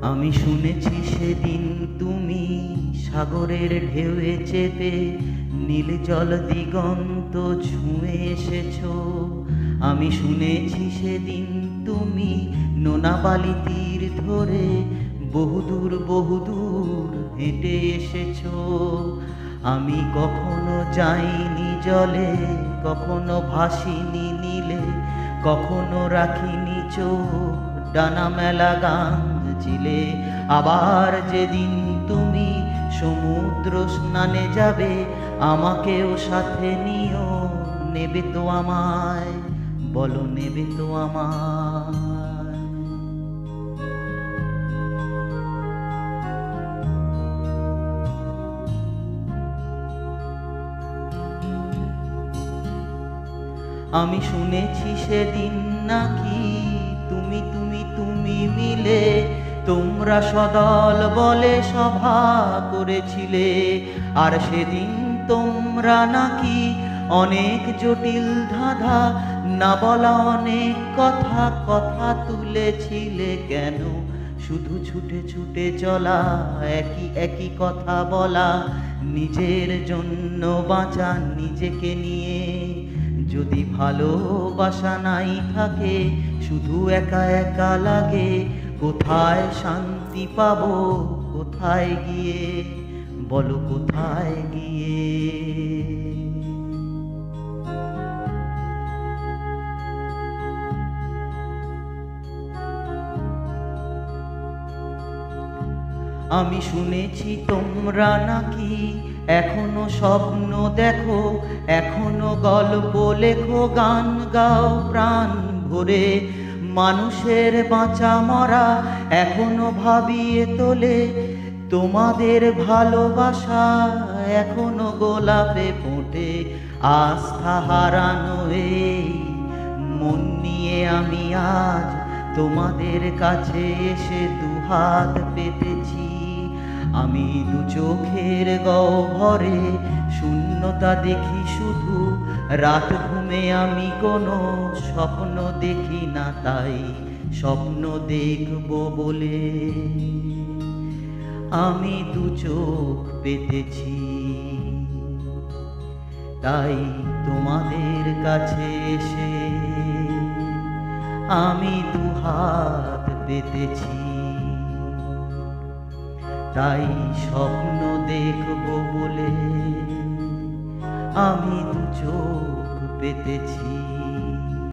আমি শুনেছি সেদিন তুমি সাগরের ঢেউয়ে চেপে নীল জল দিগন্ত ছুঁয়ে এসেছো। আমি শুনেছি সেদিন তুমি নোনা বালি তীর ধরে বহুদূর বহুদূর হেঁটে এসেছো। আমি কখনো যাইনি জলে, কখনো ভাসিনি নীলে, কখনো রাখিনি চোখ ডানা মেলা গান চিলে। আবার যেদিন তুমি সমুদ্র স্নানে যাবে, আমাকেও সাথে নিও, নেবে তো আমায়? বলো নেবে তো আমায়? আমি শুনেছি সেদিন নাকি তুমি তুমি তুমি মিলে তোমরা সদল বলে সভা করেছিলে। আর সেদিন তোমরা নাকি অনেক জটিল ধাঁধা না বলা অনেক কথা কথা তুলেছিলে। কেন শুধু ছুটে ছুটে চলা, একই একই কথা বলা, নিজের জন্য বাঁচা নিজেকে নিয়ে? যদি ভালোবাসা নাই থাকে, শুধু একা একা লাগে, কোথায় শান্তি পাবো কোথায় গিয়ে? বলো কোথায় গিয়ে? আমি শুনেছি তোমরা নাকি এখনো স্বপ্ন দেখো, এখনো গল্প লেখো, গান গাও প্রাণ ভরে। মানুষের বাঁচা মরা এখনো ভাবিয়ে তোলে, তোমাদের ভালোবাসা এখনো গোলাপে ফোটে। আস্থা হারানো এই মন নিয়ে আমি আজ তোমাদের কাছে এসে দুহাত পেতেছি। আমি দু চোখের গহ্বরে শূন্যতা দেখি শুধু, রাত ঘুমে আমি কোনো স্বপ্ন দেখি না, তাই স্বপ্ন দেখব বলে আমি দু চোখ পেতেছি। তাই তোমাদের কাছে এসে আমি দুহাত পেতেছি। তাই স্বপ্ন দেখব বলে আমি দু চোখ পেতেছি।